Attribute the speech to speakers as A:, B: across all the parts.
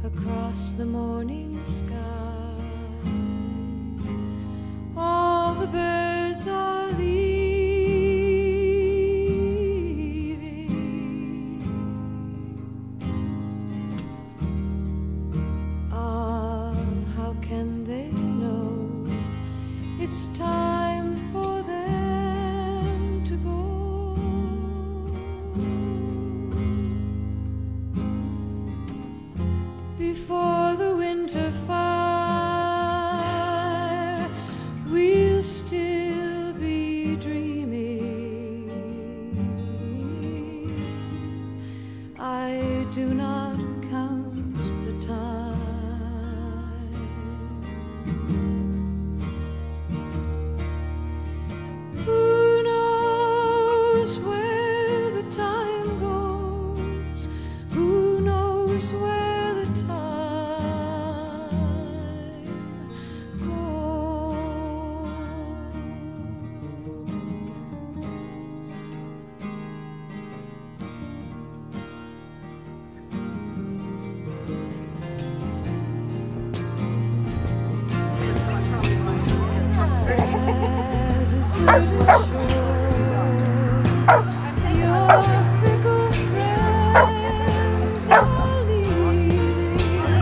A: across the morning sky. All the birds are leaving. Ah, how can they know it's time for them to go? Before the winter fire, we'll still be dreaming. I do not count the time. Who knows where the time goes? Who knows where the time goes? Sad deserted shore, your fickle friends are leaving.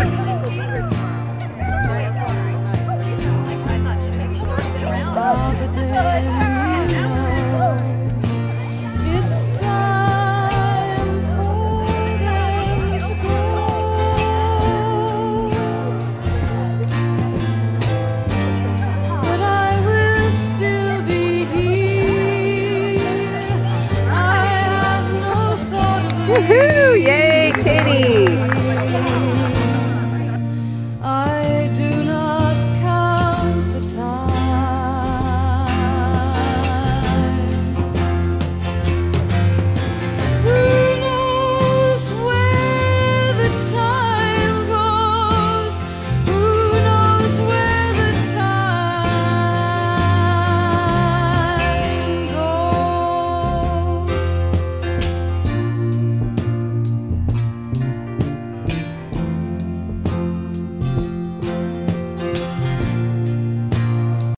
A: Ah, but then you know it's time for them to go. But I will still be here. I have no thought of leaving.
B: Woohoo! Yay!